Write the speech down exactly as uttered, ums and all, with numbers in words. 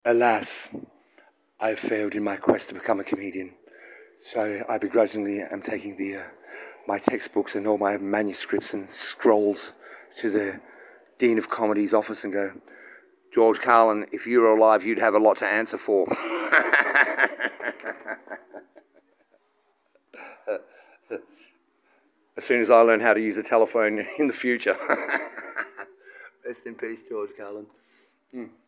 Alas, I have failed in my quest to become a comedian. So I begrudgingly am taking the uh, my textbooks and all my manuscripts and scrolls to the Dean of Comedy's office and go, George Carlin, if you were alive, you'd have a lot to answer for. As soon as I learn how to use a telephone in the future. Rest in peace, George Carlin. Mm.